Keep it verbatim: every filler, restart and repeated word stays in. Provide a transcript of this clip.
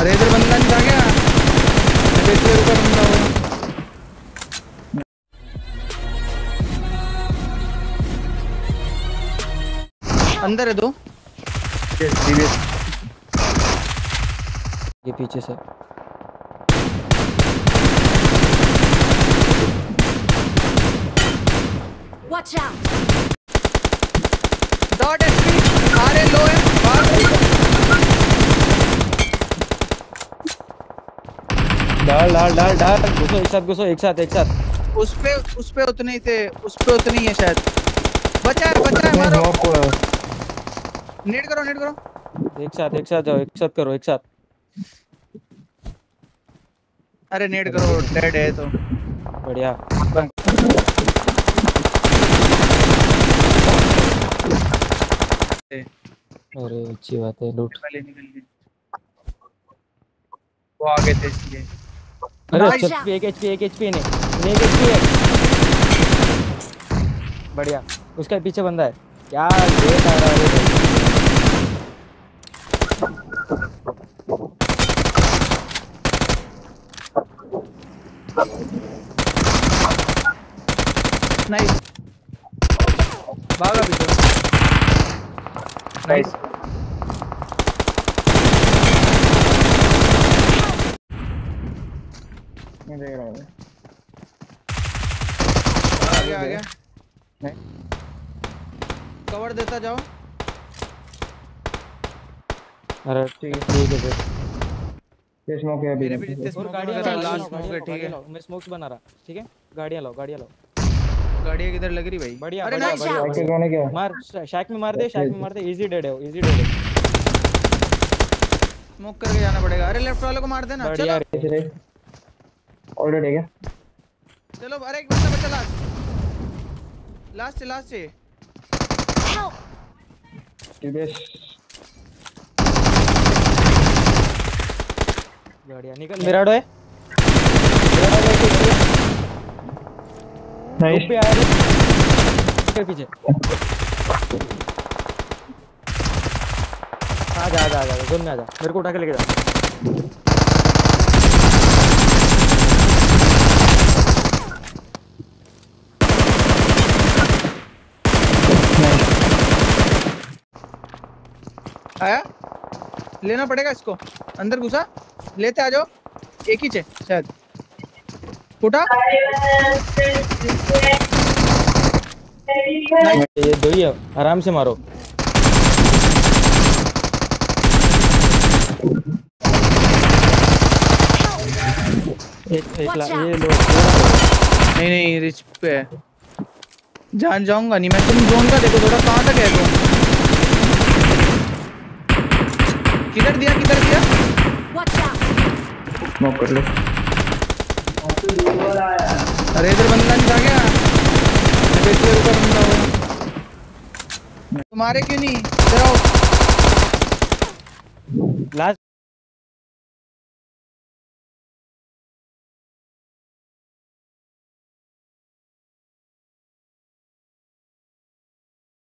अरे इधर बंदा नहीं था क्या? देखिए ऊपर बंदा हो। अंदर है दो। ये पीछे से Watch out! डॉट एचपी आ रहे लो है बाहर। डाल डाल डाल डाल घुसो एक साथ घुसो एक साथ एक साथ। उस पे उस पे उतने ही थे, उस पे उतने ही है शायद। बचा है बचा है मारो। नेट करो नेट करो। एक साथ एक साथ जाओ एक साथ करो एक साथ। अरे नेट करो डेड है तो बढ़िया। अरे अच्छी बात है लूट। निकल निकल गए वो आगे थे इसलिए। अरे अच्छा एक एचपी एक एचपी ने एक एचपी है। बढ़िया उसका पीछे बंदा है। क्या लेट आ रहा है नाइस भागा भी तो नाइस। मैं देख रहा हूँ। आ गया आ गया। कवर देता जाओ। अरे ठीक है ठीक है फिर ये स्मोक है अभी। मेरे भी जितने और स्मोक गाड़ियां वगैरह लाओ लास्ट गाड़ियां स्मोक है लाओ ठीक है। गाड़ियां लाओ मैं स्मोक्स बना रहा ठीक है। गाड़ियां लाओ गाड़ियां लाओ। गाड़ियां किधर लग रही भाई? बढ़िया अरे बढ़िया नाइस बढ़िया साइकिल कौन है क्या? मार शैक में मार दे शैक में मार दे। इजी डेड है इजी डेड है। स्मोक करके जाना पड़ेगा। अरे लेफ्ट वाले को मार देना। बढ़िया चलो ऑलरेडी क्या? चलो अरे एक बंदा बचा लास्ट लास्ट से लास्ट से। Help! टीबीएस बढ़िया निकल। मेरा डो है नाइस पे आया रे के पीछे। आ जा आ जा आ जा जोन में आ जा। मेरे को उठा के लेके जा। आया लेना पड़ेगा इसको। अंदर घुसा लेते आ जाओ। एक ही है शायद उठा। ये दो ही है आराम से मारो। एक एक ला, ये लो। नहीं नहीं रिच पे है। जान जाऊंगा नहीं मैं। तुम जोन का देखो थोड़ा कहाँ तक है तो। किधर दिया किधर दिया? Watch out! स्मोक कर लो। अरे इधर बंदा नहीं था क्या? देखिए ऊपर बंदा हो। तुम्हारे क्यों नहीं इधर आओ। लास्ट